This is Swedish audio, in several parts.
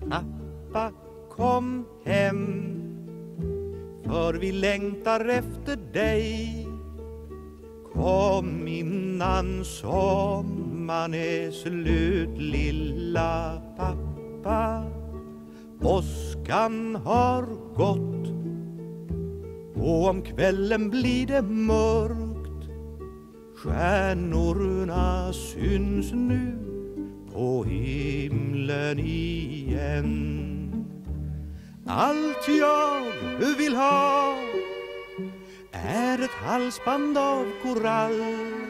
Pappa, kom hem, för vi längtar efter dig. Kom innan sommaren är slut, lilla pappa. Åskan har gått och om kvällen blir det mörkt. Stjärnorna syns nu på himlen igen. Allt jag vill ha är ett halsband av korall.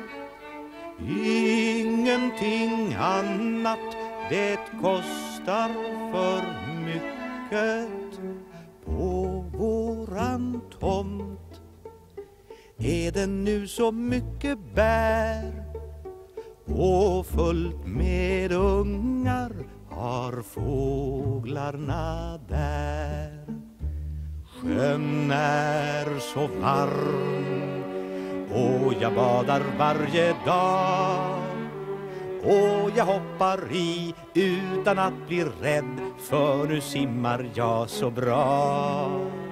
Ingenting annat, det kostar för mycket. På våran tomt är det nu så mycket bär, och fullt med ungar har fåglarna där. Sjön är så varm och jag badar varje dag, och jag hoppar i utan att bli rädd, för nu simmar jag så bra.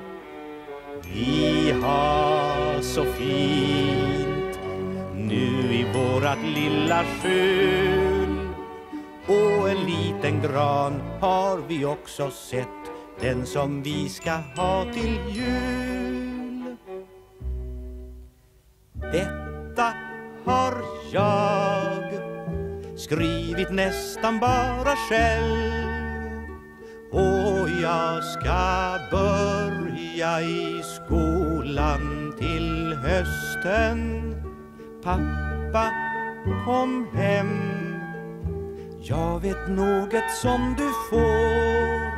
Vi har så fint nu i vårat lilla skjul, och en liten gran har vi också sett, den som vi ska ha till jul. Detta har jag skrivit nästan bara själv, och jag ska börja i skolan till hösten. Pappa, kom hem, jag vet något som du får.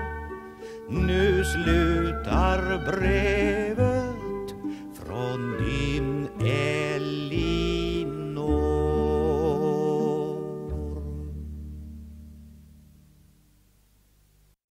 Nu slutar brevet från din